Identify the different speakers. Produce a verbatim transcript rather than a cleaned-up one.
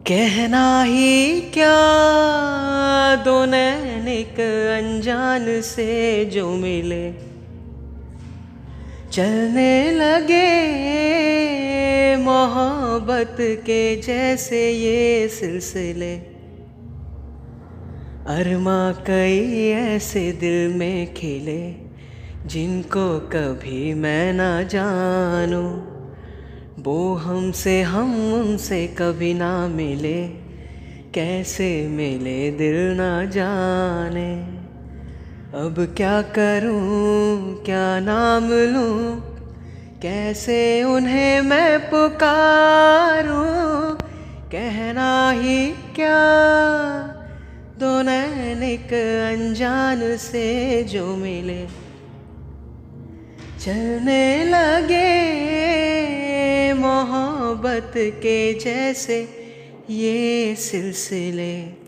Speaker 1: कहना ही क्या दो नैनिक अनजान से जो मिले, चलने लगे मोहब्बत के जैसे ये सिलसिले। अरमा कई ऐसे दिल में खिले जिनको कभी मैं ना जानूं, वो हमसे हम उनसे कभी ना मिले, कैसे मिले दिल ना जाने। अब क्या करूं क्या नाम लूं, कैसे उन्हें मैं पुकारूं। कहना ही क्या दो नैनिक अनजान से जो मिले, चलने लगे मोहब्बत के जैसे ये सिलसिले।